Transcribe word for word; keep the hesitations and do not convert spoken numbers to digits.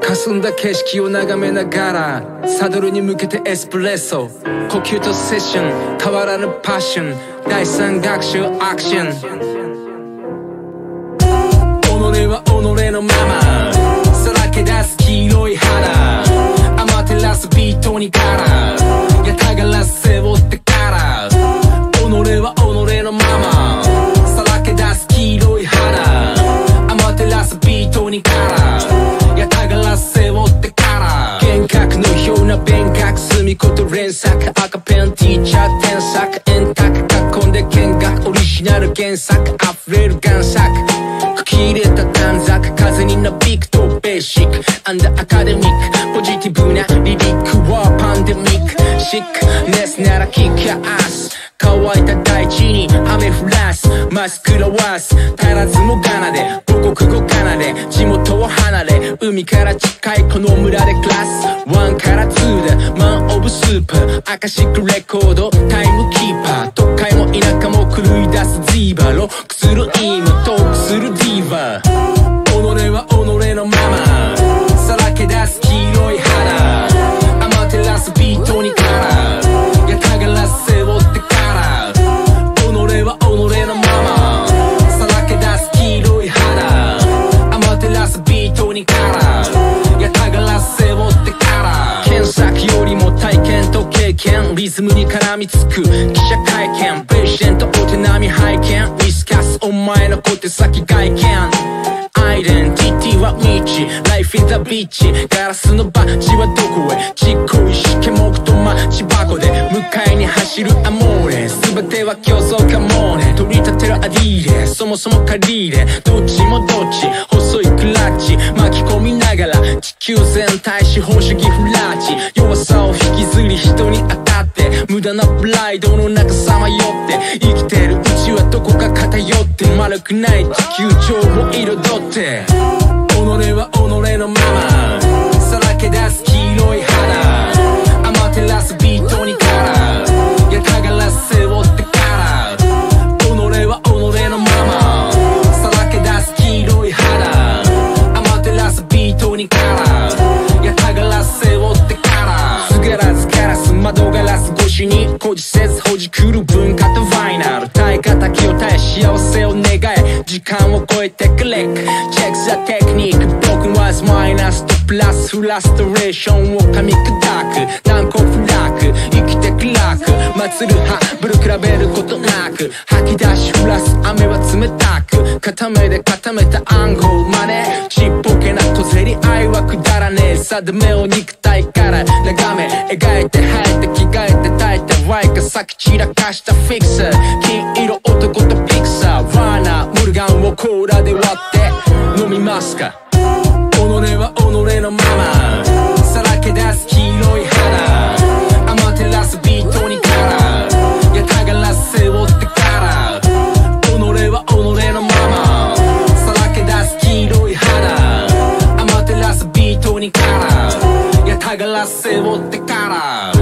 霞んだ景色を眺めながらサドルに向けてエスプレッソ、呼吸とセッション、変わらぬパッション、第三学習アクション。己は己のままさらけ出す黄色い肌、アマテラスビートにからやたがら背負ってから己は己のままさらけ出す黄色い肌、アマテラスビートにからやたがら背負ってから幻覚のような勉学隅こと連作赤ペンティーチャー添削円卓囲んで見学オリジナル原作溢れる贋作切れた短冊風になびくとベーシックアンダーアカデミックポジティブなリリックはパンデミックシックネスならキックアス乾いた大地に雨降らすマスクらわす足らずもがなで母国語かなで地元を離れ海から近いこの村でクラスワンからツーでマンオブスーパーアカシックレコードタイムキーパー都会も田舎も狂い出すジーバロックするイムトークするディーバ己は己のままさらけ出す黄色い肌アマテラスビートにからやたがら背負ってから己は己のままさらけ出す黄色い肌アマテラスビートにからやたがら背負ってから検索よりも体験と経験リズムに絡みつく記者会見ペーシェントお手並み拝見ウィスカスお前の小手先外見アイデンティティは未知 Life is a bitch ガラスのバッジはどこへちっこいしけもくとマッチ箱で迎えに走るアモーレ全ては競争かもね取り立てるアディーレそもそも借り入れどっちもどっち細いクラッチ巻き込みながら地球全体資本主義フラッチ弱さを引きずり人に当たって無駄なプライドの中さまよって生きてるうちはどこか偏って丸くない地球上を彩って己は己のままさらけ出す黄色い肌アマテラスビートにからやたがら背負ってから己は己のままさらけ出す黄色い肌アマテラスビートにからやたがら背負ってからすがらずガラス窓ガラス越しに誇示せずほじくる文化とファイナル耐え難きを耐え幸せを願え時間を超えてクリックチェックザテクニックブロークンワーズマイナスとプラスフラストレーションを噛み砕く難攻不落生きて暗く祭るハブル比べることなく吐き出し降らす雨は冷たく固めで固めた暗号真似ちっぽけな小競り合いはくだらねえ定めを肉体から眺め描いて生えて着替えて耐えてワイか先散らかしたフィクサー金色男とピクサーワーナーモルガンをコーラで割って飲みますか己は己のままさらけ出す黄色い肌アマテラスビートにからやたがら背負ってから己は己のままさらけ出す黄色い肌アマテラスビートにからやたがら背負ってから